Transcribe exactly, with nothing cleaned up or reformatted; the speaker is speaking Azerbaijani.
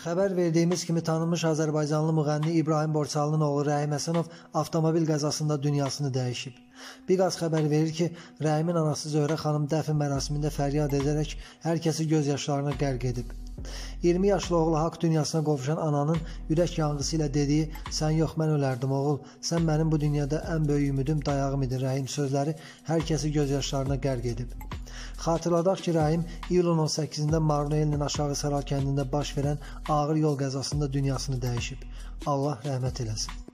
Xəbər verdiyimiz kimi tanınmış Azərbaycanlı müğənni İbrahim Borçalının oğlu Rəhim Həsənov avtomobil qəzasında dünyasını dəyişib. Biqaz xəbər verir ki, Rəhimin anası Zöhrə xanım dəfn mərasimində fəryad edərək hər kəsi göz yaşlarına qərq edib. iyirmi yaşlı oğlu haqq dünyasına qovuşan ananın ürək yanğısı ilə dediyi "Sən yox, mən ölərdim oğul, sən mənim bu dünyada ən böyük ümidim, dayağım idin" Rəhim sözləri hər kəsi göz yaşlarına qərq edib. Xatırladaq ki, Rəhim iyulun on səkkizində Marunelinin Aşağı Saral kəndində baş verən ağır yol qəzasında dünyasını dəyişib. Allah rəhmət eləsin.